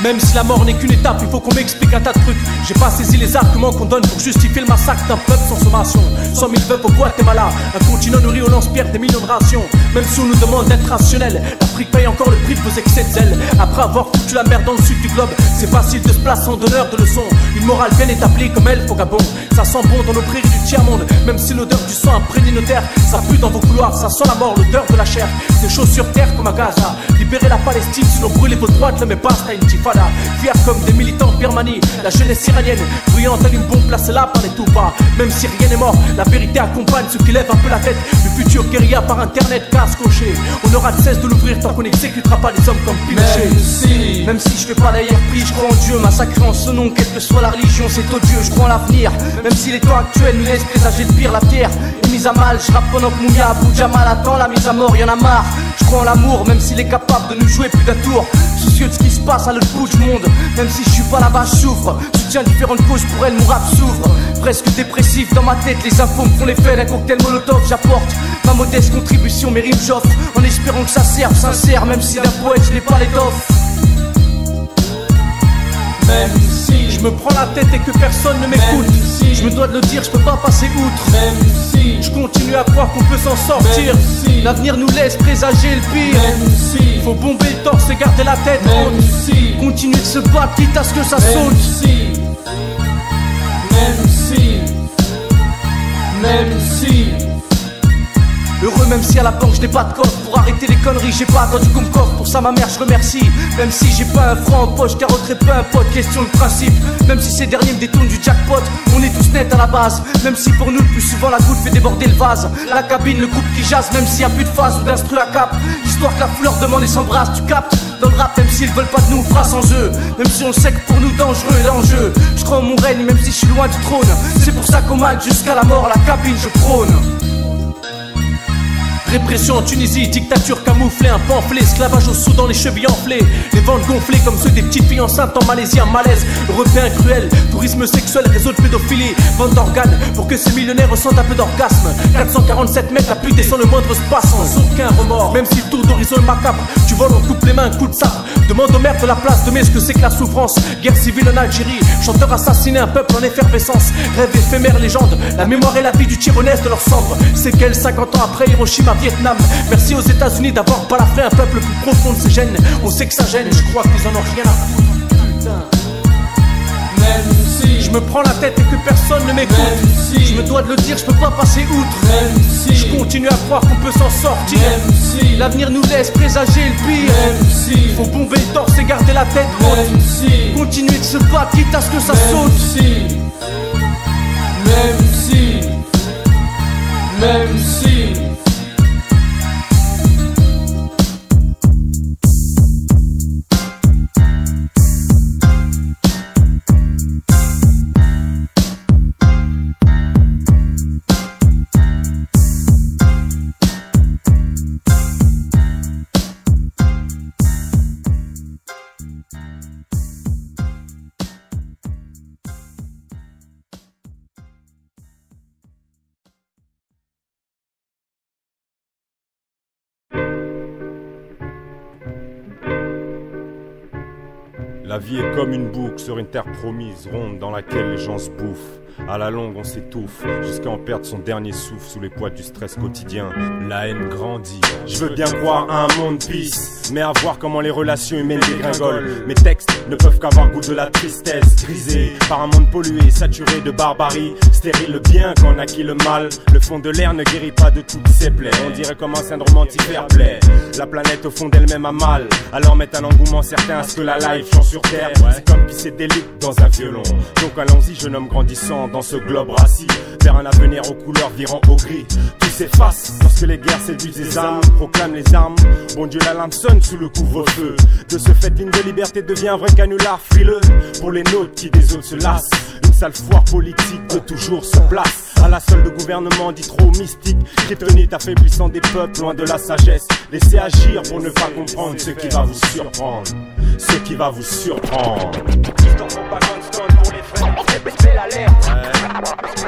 Même si la mort n'est qu'une étape, il faut qu'on m'explique un tas de trucs. J'ai pas saisi les arguments qu'on donne pour justifier le massacre d'un peuple sans sommation. Cent mille veuves au Guatemala, un continent nourri au lance-pierre des millions de rations. Même si on nous demande d'être rationnel, l'Afrique paye encore le prix de vos excès de zèle. Après avoir foutu la merde dans le sud du globe, c'est facile de se placer en donneur de leçons. Une morale bien établie comme elle au Gabon. Ça sent bon dans nos prairies du tiers-monde. Même si l'odeur du sang imprègne nos terres, ça pue dans vos couloirs, ça sent la mort, l'odeur de la chair. C'est chaud sur terre comme à Gaza. Libérez la Palestine, sinon brûlez vos droites, le mais basta intifada. Fiers comme des militants Birmanie, la jeunesse iranienne, bruyante à une bombe placée là par les Toupas. Même si rien n'est mort, la vérité accompagne ceux qui lèvent un peu la tête. Le futur guérilla par internet, casse coché. On aura de cesse de l'ouvrir tant qu'on n'exécutera pas les hommes comme Pinochet. Même si, même si je fais pas d'ailleurs pris, je crois en Dieu, massacré en ce nom, quelle que soit la religion, c'est odieux, je crois en l'avenir. Même si les temps actuels nous laissent présager de pire, la pierre est mise à mal. Je rappe pendant que Moumia Abou Jamal attend la mise à mort, y'en a marre. Je crois en l'amour, même s'il est capable de nous jouer plus d'un tour. Soucieux de ce qui se passe à l'autre bout du monde, même si je suis pas là-bas, je souffre. Soutiens différentes causes, pour elle mon rap s'ouvre. Presque dépressif dans ma tête, les infos me font l'effet d'un cocktail molotov. J'apporte ma modeste contribution, mes rimes j'offre, en espérant que ça serve sincère, même si d'un poète je n'ai pas l'étoffe. Même si je me prends la tête et que personne ne m'écoute, si je me dois de le dire, je peux pas passer outre. Même si je continue à croire qu'on peut s'en sortir, si l'avenir nous laisse présager le pire. Même si faut bomber le torse et garder la tête haute, si continuer de se battre quitte à ce que ça même saute. Si même si même si heureux même si à la banque je n'ai pas de coffre. Pour arrêter les conneries j'ai pas attendu qu'on me coffre. Pour ça ma mère je remercie. Même si j'ai pas un franc en poche, carotterai pas un pote, question de principe. Même si ces derniers me détournent du jackpot, on est tous nets à la base. Même si pour nous le plus souvent la goutte fait déborder le vase. La cabine, le groupe qui jase, même s'il y a plus de phase ou d'instru à cap. Histoire que la fleur demande et s'embrasse, tu captes. Dans le rap même s'ils veulent pas de nous, phrase en jeu. Même si on sait que pour nous dangereux est l'enjeu. Je crois en mon règne même si je suis loin du trône. C'est pour ça qu'au mal jusqu'à la mort la cabine je prône. Répression en Tunisie, dictature camouflée, un pamphlet, esclavage au sous dans les chevilles enflées. Les ventres gonflées comme ceux des petites filles enceintes en Malaisie, un malaise européen cruel, tourisme sexuel, réseau de pédophilie, vente d'organes pour que ces millionnaires ressentent un peu d'orgasme. Quatre cent quarante-sept mètres, la pluie descend le moindre espace sans aucun remords. Même si le tour d'horizon est macabre, tu voles, on coupe les mains, un coup de sabre. Demande aux maires de la place de mai ce que c'est que la souffrance. Guerre civile en Algérie, chanteur assassiné, un peuple en effervescence. Rêve éphémère, légende, la mémoire et la vie du Tironès de leur cendre. C'est qu'elle cinquante ans après Hiroshima, Vietnam. Merci aux États-Unis d'avoir balafré un peuple plus profond de ses gènes. On sait que ça gêne, je crois qu'ils en ont rien à foutre. Putain. Même si je me prends la tête et que personne ne m'écoute, si je me dois de le dire, je peux pas passer outre. Même si je continue à croire qu'on peut s'en sortir, même si l'avenir nous laisse présager le pire. Même si faut bomber le torse et garder la tête haute, même si continuer de se battre quitte à ce que ça même saute. Si même si même si La vie est comme une boucle sur une terre promise, ronde dans laquelle les gens se bouffent. À la longue on s'étouffe, jusqu'à en perdre son dernier souffle sous les poids du stress quotidien. La haine grandit. Je veux bien croire à un monde peace, mais à voir comment les relations humaines dégringolent. Mes textes ne peuvent qu'avoir goût de la tristesse, grisé par un monde pollué, saturé de barbarie. Stérile le bien qu'on a acquis le mal. Le fond de l'air ne guérit pas de toutes ses plaies. On dirait comme un syndrome anti-fair play. La planète au fond d'elle-même a mal, alors mettre un engouement certain à ce que la life change sur terre. C'est comme pisser des litres dans un violon. Donc allons-y jeune homme grandissant dans ce globe rassis, vers un avenir aux couleurs virant au gris. Tout s'efface lorsque les guerres séduisent les âmes, proclament les armes. Bon Dieu, la lampe sonne sous le couvre-feu. De ce fait, l'hymne de liberté devient un vrai canular frileux pour les nôtres qui des autres se lassent. Une sale foire politique de toujours se place à la solde de gouvernement dit trop mystique, kryptonite affaiblissant des peuples loin de la sagesse. Laissez agir pour ne pas comprendre ce qui va vous surprendre, ce qui va vous surprendre. Histoire propagande stone pour les frères. C'est l'alerte.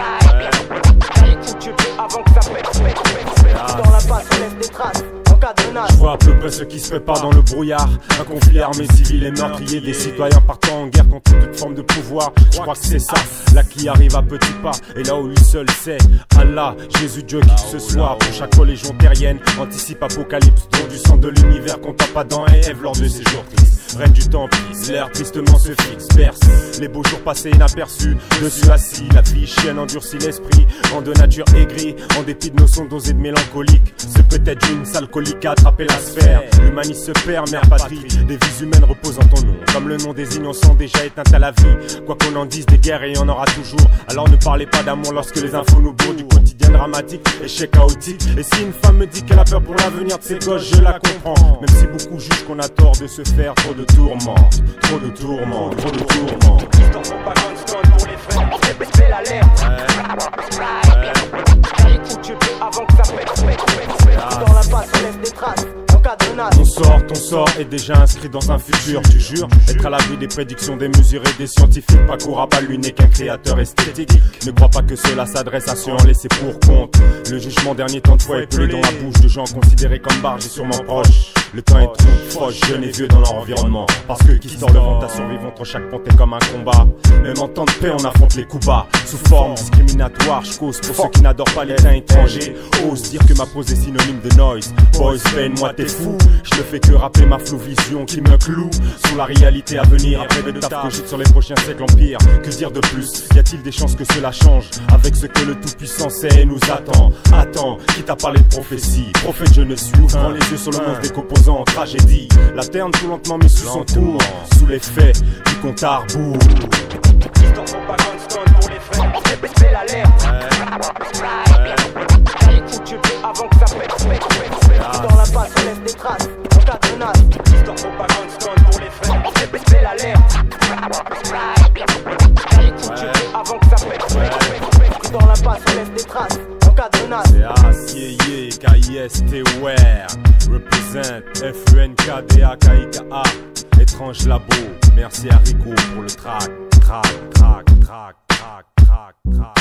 J'allais foutre avant que ça pète. Dans la base on laisse des traces. En cas de Je vois à peu près ce qui se prépare dans le brouillard. Un conflit armé, civil et meurtrier. Des citoyens partant en guerre contre toute forme de pouvoir. Je crois que c'est ça, là qui arrive à petits pas. Et là où lui seul sait, Allah, Jésus, Dieu, qui que ce soit. Pour chaque religion terrienne, anticipe apocalypse. Don du sang de l'univers qu'on tape Adam et Ève lors de ces jours tristes. Reine du temps pisse, l'air tristement se fixe, perce les beaux jours passés inaperçus. Dessus assis, la vie chienne endurcit l'esprit. En de nature aigrie, en dépit de nos sons dosés de mélancolique. C'est peut-être une sale colique à attraper la sphère. L'humanisme se perd, mère patrie. Des vies humaines reposent en ton nom. Comme le nom des innocents déjà éteint à la vie. Quoi qu'on en dise, des guerres et il y en aura toujours. Alors ne parlez pas d'amour lorsque les infos nous bourrent du quotidien dramatique, échec chaotique. Et si une femme me dit qu'elle a peur pour l'avenir de ses gosses, je la comprends. Même si beaucoup jugent qu'on a tort de se faire trop de tourments. Trop de tourments, trop de tourments. Pour les frères, c'est l'alerte. Écoute, tu peux avant que ça pète, pète, pète. Dans la passe, on laisse des traces. Ton sort, ton sort est déjà inscrit dans un futur. Tu jures être à l'abri des prédictions des mesurés des scientifiques. Pas qu'aura pas lui n'est qu'un créateur esthétique. Ne crois pas que cela s'adresse à ceux en laissés pour compte. Le jugement dernier temps de fois est pelé dans la bouche de gens considérés comme barges et sûrement proches. Le temps est trop proche, jeunes et vieux dans leur environnement. Parce que qui sort le vent à survivre entre chaque ponte est comme un combat. Même en temps de paix on affronte les coups bas. Sous forme discriminatoire, je cause pour ceux qui n'adorent pas les liens étrangers. Ose dire que ma pose est synonyme de noise. Boys, peine, moi t'es fou. Je ne fais que rappeler ma floue vision qui me cloue sur la réalité à venir. Après de taf cogite sur les prochains siècles empire. Que dire de plus? Y a-t-il des chances que cela change avec ce que le tout-puissant sait et nous attend? Attends, qui t'a parlé de prophétie? Prophète je ne suis, ouvrant les yeux sur le monde décomposant en tragédie. La terre tout lentement mis sous son tour, sous l'effet du compte à rebours. C'est l'alerte. Écoute, tu peux avant que ça pète, pète, pète. Dans la passe, on laisse des traces. En cas de menace, histoire propagande stone pour les frères. C'est l'alerte. Écoute, tu peux avant que ça pète, pète, pète. Dans la passe, on laisse des traces. En cas de menace. C'est Acier, K I S T Ware. Represent F U N K D A K I K A. Étrange labo. Merci à Rico pour le track. Track, track, track, track, track, track.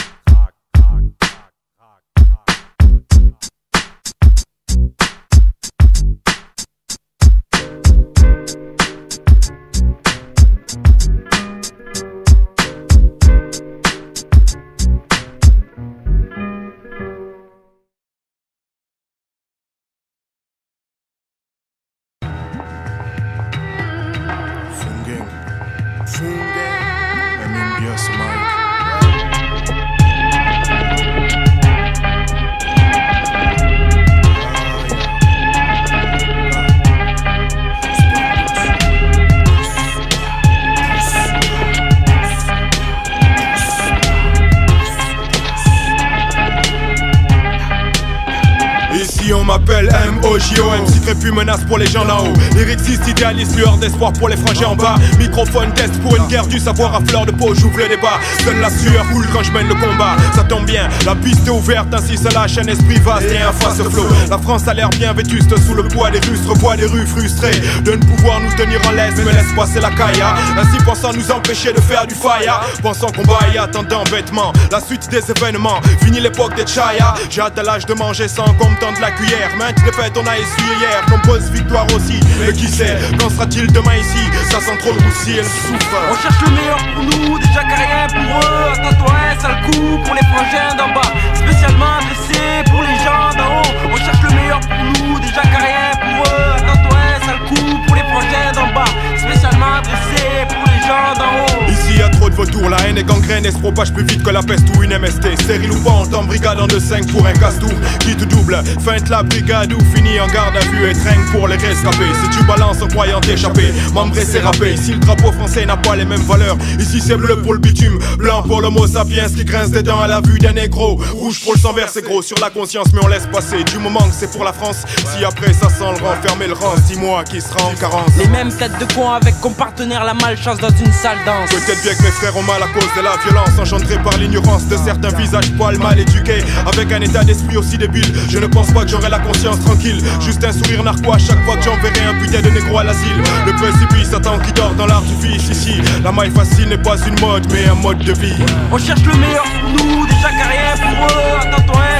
On m'appelle M O J O, M C Crépu, menace pour les gens là-haut. Lyriciste, idéaliste, lueur d'espoir pour les frangins en bas. Microphone, test pour une guerre du savoir à fleur de peau, j'ouvre le débat. Seule la sueur coule quand je mène le combat. Ça tombe bien, la piste est ouverte, ainsi se lâche un esprit vaste et un face flow. La France a l'air bien vétuste, sous le poids des Russes, revoit les rues frustrées de ne pouvoir nous tenir en laisse, mais laisse passer la caïa. Ainsi pensant nous empêcher de faire du faya, pensant qu'on baille, attendant bêtement la suite des événements. Fini l'époque des chaya, j'ai hâte à l'âge de manger sans qu'on me tende la cuillère. Maintes défaites on a essuyé hier, nombreuses victoires aussi. Mais qui sait, qu'en sera-t-il demain ici? Ça sent trop le roussi, elle souffre. On cherche le meilleur pour nous, déjà qu'à rien pour eux. Attends-toi un sale coup pour les frangins d'en bas, spécialement adressé pour les gens d'en haut. On cherche le meilleur pour nous, déjà qu'à rien pour eux. Attends-toi un sale coup pour les frangins d'en bas, spécialement adressé pour les gens d'en haut. Ici y'a trop de vautours, la haine est gangrène et se propage plus vite que la peste ou une M S T. Série loupante en brigade en deux cinq pour un casse-tour qui te double, feinte la brigade ou finit en garde à vue et traîne pour les rescapés. Si tu balances en croyant t'échapper, membré c'est râpé. Ici le drapeau français n'a pas les mêmes valeurs. Ici c'est bleu pour le bitume, blanc pour l'homo sapiens qui grince des dents à la vue d'un négro. Rouge pour le sang vert c'est gros sur la conscience mais on laisse passer. Du moment que c'est pour la France, si après ça sent le renfermer le rang, dis-moi qui sera en carence. Les mêmes têtes de con avec comme partenaire la malchance dans une salle danse. Peut-être bien que mes frères ont mal à cause de la violence engendrée par l'ignorance de certains visages poils mal éduqués. Avec un état d'esprit aussi débile, je ne pense pas que j'aurai la conscience tranquille. Juste un sourire narquois à chaque fois que j'enverrai un putain de négro à l'asile. Le précipice attend qui dort dans l'artifice. Ici, la maille facile n'est pas une mode mais un mode de vie. On cherche le meilleur pour nous, déjà qu'à rien pour eux. Attends-toi un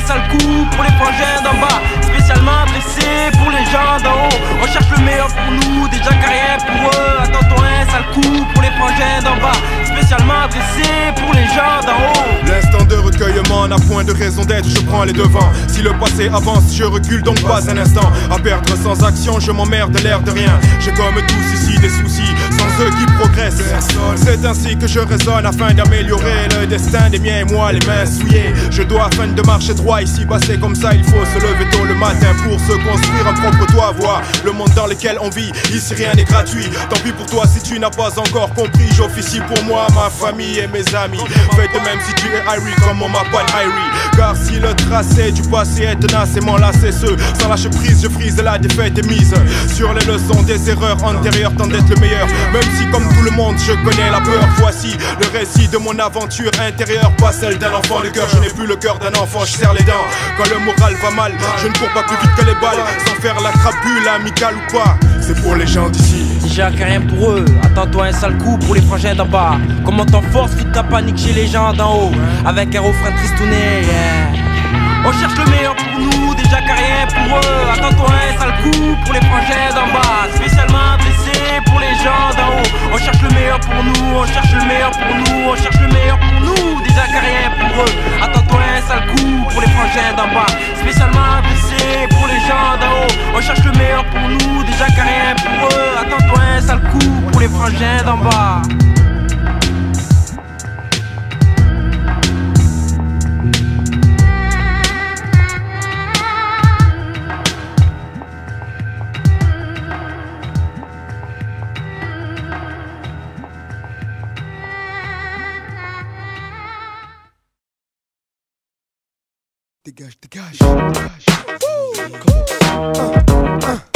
un sale coup pour les frangins d'en bas, spécialement dressé pour les gens d'en haut. On cherche le meilleur pour nous, déjà qu'à rien pour eux. Attends-toi un sale coup pour les frangins d'en bas, spécialement dressé pour les gens d'en haut. L'instant de recueillement n'a point de raison d'être, je prends les devants. Si le passé avance, je recule donc pas un instant. À perdre sans action, je m'emmerde l'air de rien. J'ai comme tous ici des soucis, sans eux qui progressent. C'est ainsi que je raisonne afin d'améliorer le destin des miens et moi les mains souillées. Je dois afin de marcher droit ici, bah c'est comme ça, il faut se lever tôt le matin pour se construire un propre toit. Voir le monde dans lequel on vit, ici rien n'est gratuit. Tant pis pour toi si tu n'as pas encore compris. J'officie pour moi, ma famille et mes amis. Fais de même si tu es Irie comme on m'appelle Irie. Car si le tracé du passé est tenace et m'enlacer ceux sans lâcher prise, je frise la défaite est mise sur les leçons des erreurs antérieures, tant d'être le meilleur. Même si comme tout le monde je connais la peur, voici le récit de mon aventure intérieure, pas celle d'un enfant de cœur. Je n'ai plus le cœur d'un enfant, je serre les dents quand le moral va mal. Je ne cours pas plus vite que les balles, sans faire la crapule, amicale ou pas. C'est pour les gens d'ici. Déjà qu'à rien pour eux, attends-toi un sale coup pour les frangins d'en bas. Comment t'en force, vite ta panique chez les gens d'en haut, avec un refrain tristouné, yeah. On cherche le meilleur pour nous, déjà qu'à rien pour eux. Attends-toi un sale coup pour les frangins d'en bas, spécialement dressé pour les gens d'en haut. On cherche le meilleur pour nous, on cherche le meilleur pour nous, on cherche le meilleur pour nous, déjà qu'à rien pour eux. Attends-toi un sale coup pour les frangins d'en bas, spécialement dressé pour les gens d'en haut. On cherche le meilleur pour nous, déjà qu'à rien pour eux. Attends-toi un sale coup pour les frangins d'en bas. Dégage, dégage, dégage. Wouh. Come on. Uh, uh.